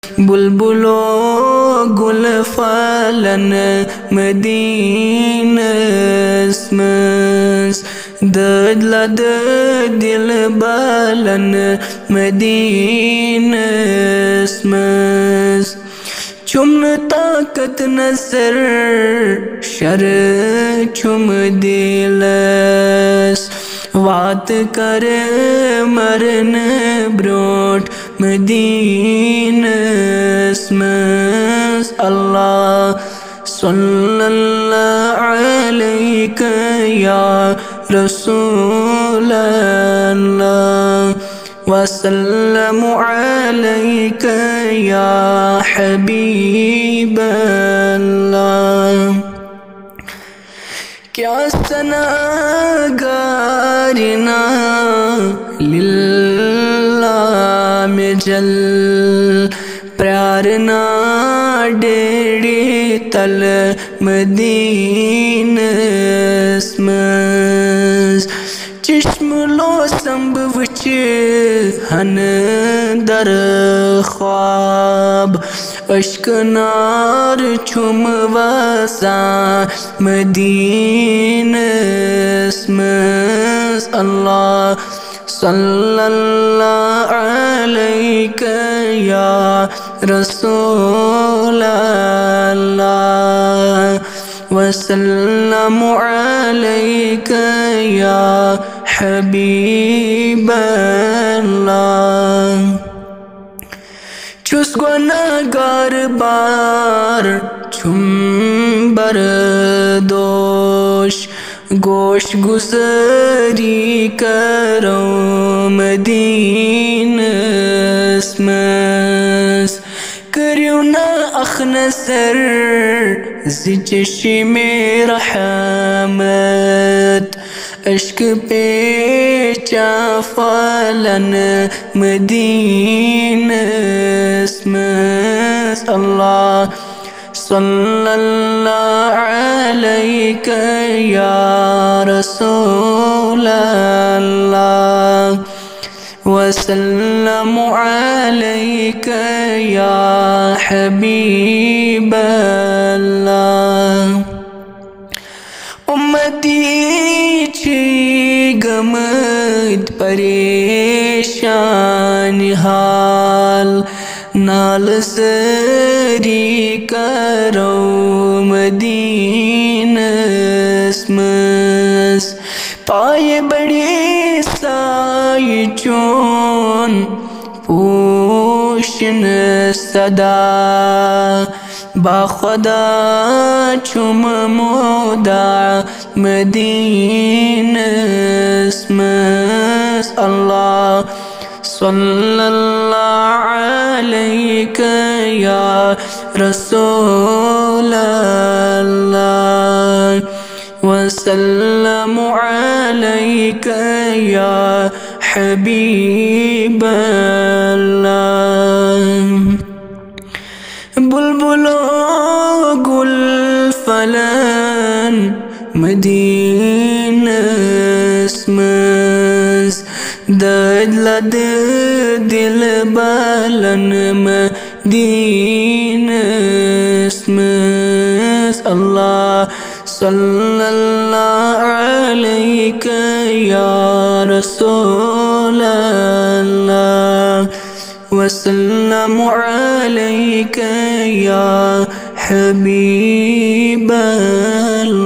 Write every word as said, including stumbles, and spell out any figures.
بلبلو گل fallen مدینہ اسمس دل دل بالن مدینہ اسمس چم طاقت نظر شر چم دلس وات کر مرن بروٹ مدینہ اسمس اللہ صلی اللہ علیک یا رسول اللہ وسلم علیک یا حبیب اللہ کیا ثنا گارنا للہ میں جل پیارنا ڈیڑی تل مدینہ اسمس چشم لو سمب وچ ہن در خواب اشک نار چھم وسا مدینہ اسمس اللہ صلی اللہ علیک یا رسول اللہ وسلم علیک یا حبیب اللہ چھس گناہگار بار چھم بردوش گوش گزری کرو مدینہ اسمس کریو نا اخ نظر زی چشم رحمت اشک پیچا فالن مدینہ اسمس اللہ صلی اللہ علیک یا رسول اللہ وسلم علیک یا حبیب اللہ امتی چھی گمد پریشان حال نال سری کرو مدینہ اسمس پائے بڑی سائی چون پوشن صدا با خدا چم مودا مدینہ اسمس اللہ صلی اللہ علیک یا رسول اللہ وسلم علیک یا حبیب اللہ بلبلو گل فلن مدینہ اسمس دل دل بالن مدینہ اسمس اللہ صلی اللہ علیک یا رسول اللہ وسلم علیک یا حبیب اللہ